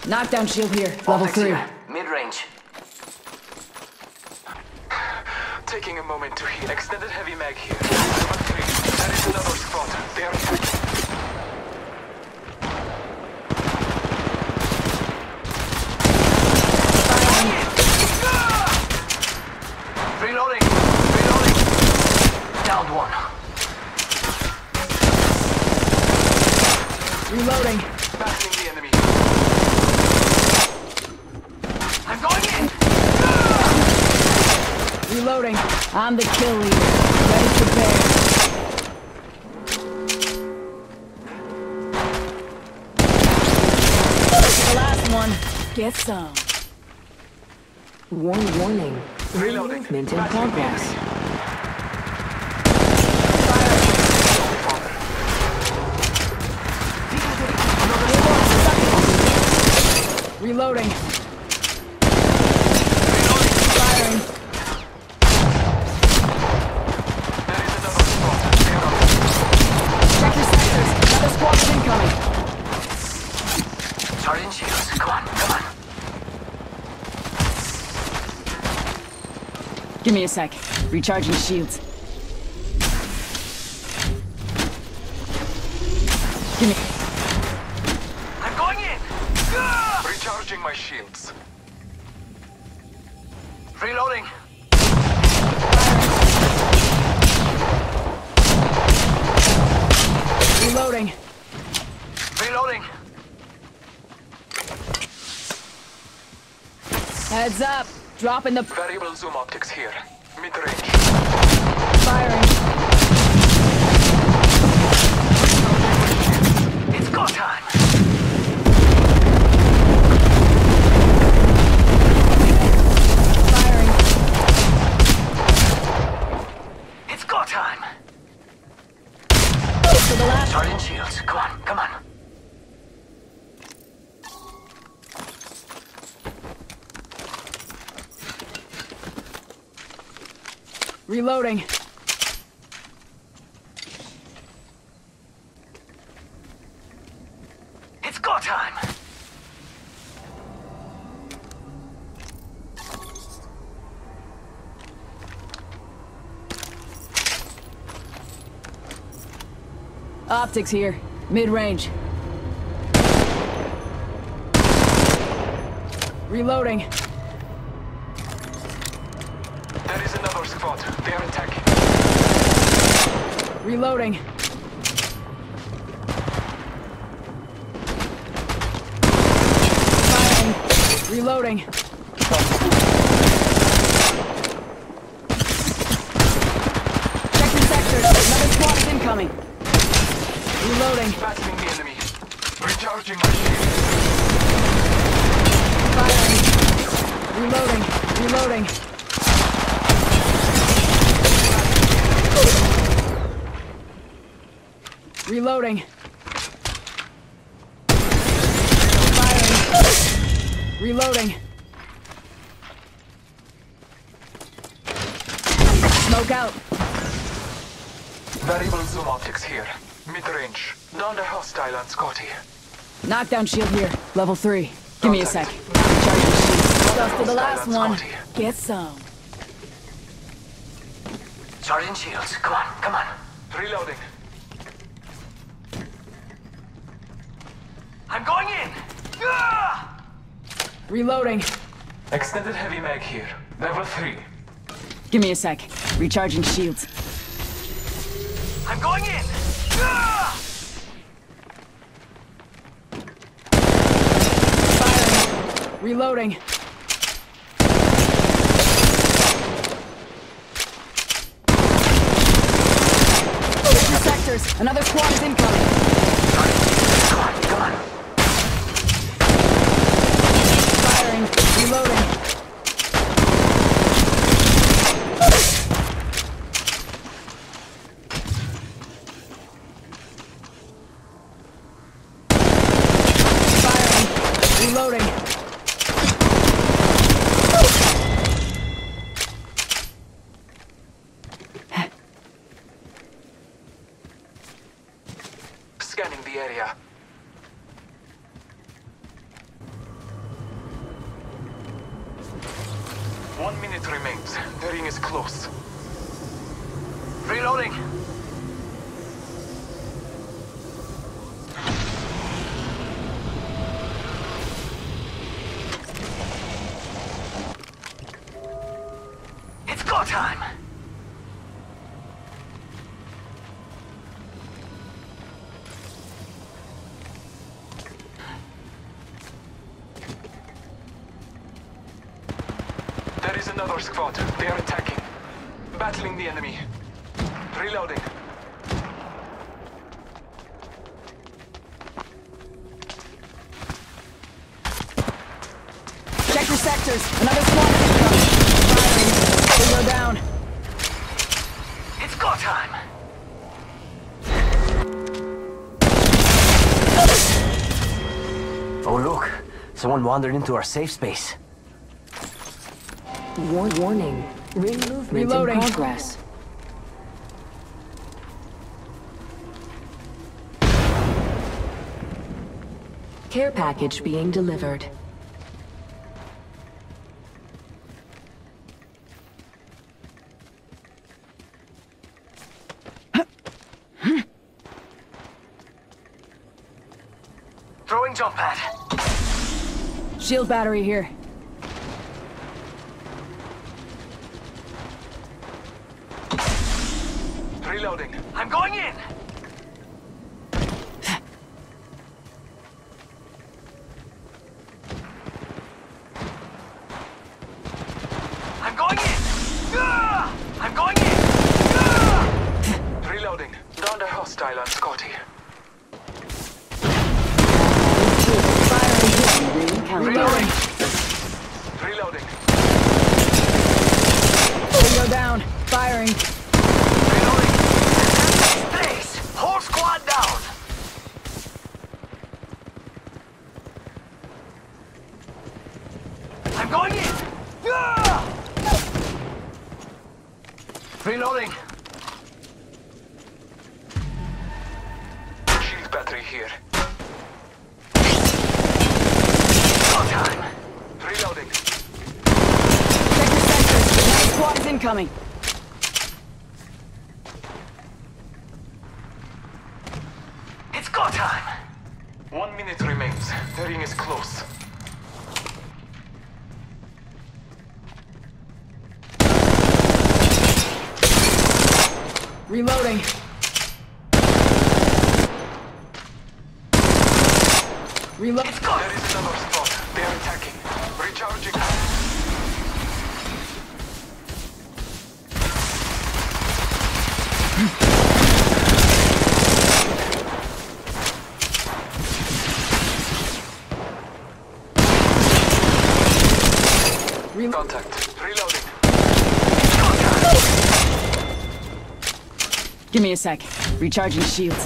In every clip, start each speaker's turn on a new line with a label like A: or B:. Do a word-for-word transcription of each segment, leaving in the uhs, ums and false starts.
A: Knockdown shield here. Level
B: Optics
A: three.
B: here. Mid-range.
C: Taking a moment to heal. Extended heavy mag here. Level three. That is another spot. They are attacking.
B: Reloading. Reloading. Downed one.
A: Reloading.
C: Battling the enemy.
B: I'm going in.
A: Reloading. I'm the kill leader. Ready to bear. The last one. Get some.
D: Warning, warning.
C: Reloading.
D: Movement in progress.
A: Reloading. Firing.
C: That is another spot. They are on.
A: Check your sectors. Another squad's incoming.
B: Charging shields. Come on. Come on.
A: Give me a sec. Recharging shields. Give me.
B: I'm going in.
C: Recharging my shields.
B: Reloading.
A: Reloading.
B: Reloading.
A: Heads up. Dropping the
C: Variable zoom optics here. Mid-range.
A: firing.
B: It's go time.
A: Firing.
B: It's go time.
A: To the last.
B: Charging shields. Come on. Come on.
A: Reloading.
B: It's go time.
A: Optics here. Mid-range. Reloading.
C: That is another spot. They are attacking.
A: Reloading. Firing. Reloading. Check your sectors. Another squad is incoming. Reloading.
C: Battling the enemy. Recharging my shields.
A: Firing. Reloading. Reloading. Reloading. Firing. Reloading. Smoke out.
C: Variable zoom optics here. Mid-range. Downed a hostile on Scotty.
A: Knockdown shield here. Level three. Give me a sec.
C: Contact.
A: Recharging shields. Stuff to the last
C: Hostile on
A: one.
C: Scotty.
A: Get some.
B: Charging shields. Come on. Come on.
C: Reloading.
B: I'm going in.
A: Reloading.
C: Extended heavy mag here. Level three.
A: Give me a sec. Recharging shields.
B: I'm going in.
A: Firing. Reloading. Check your sectors. Another squad is incoming.
B: Come on. Come on.
A: Firing. Reloading. Firing. Reloading.
C: Scanning the area. One minute remains. The ring is close.
B: Reloading. It's go time.
C: There is another squad. They are attacking. Battling the enemy. Reloading.
A: Check your sectors. Another squad is incoming. Firing. We go down.
B: It's go time. Oh look, someone wandered into our safe space.
D: War warning. Ring movement
A: Reloading.
D: in progress. Care package being delivered.
B: Throwing jump pad.
A: Shield battery here.
C: Reloading.
B: I'm going in. I'm going in. Ah! I'm going in. Ah!
C: Reloading. Down the hostile on Scotty.
A: Reloading.
C: Reloading.
A: We go down. Firing.
B: Reloading. Place. Whole squad down. I'm going in. Ah! Reloading.
C: Shield battery here.
B: Go time.
C: Reloading.
A: Check your sectors. Another squad is incoming.
B: It's go time.
C: One minute remains. The ring is close.
A: Reloading. Reload.
B: It's go.
C: There is another spot. They are attacking. Recharging.
A: Reload.
C: Contact. Reloading.
A: Give me a sec. Recharging shields.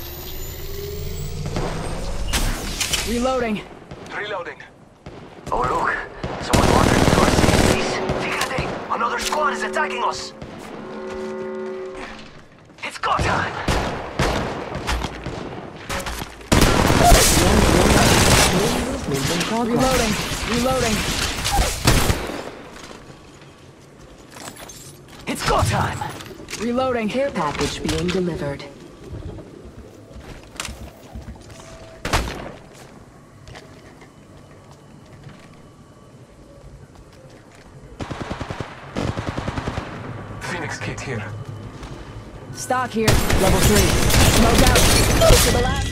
A: Reloading.
C: Reloading.
B: Oh look, someone wandered into our safe space. Fíjate, another squad is attacking us. It's go time.
D: Ring movement in progress.
A: Reloading. Reloading.
B: It's go time.
A: Reloading.
D: Care package being delivered.
C: Phoenix kit here.
A: Stock here. Level three. Smoke out. To the last.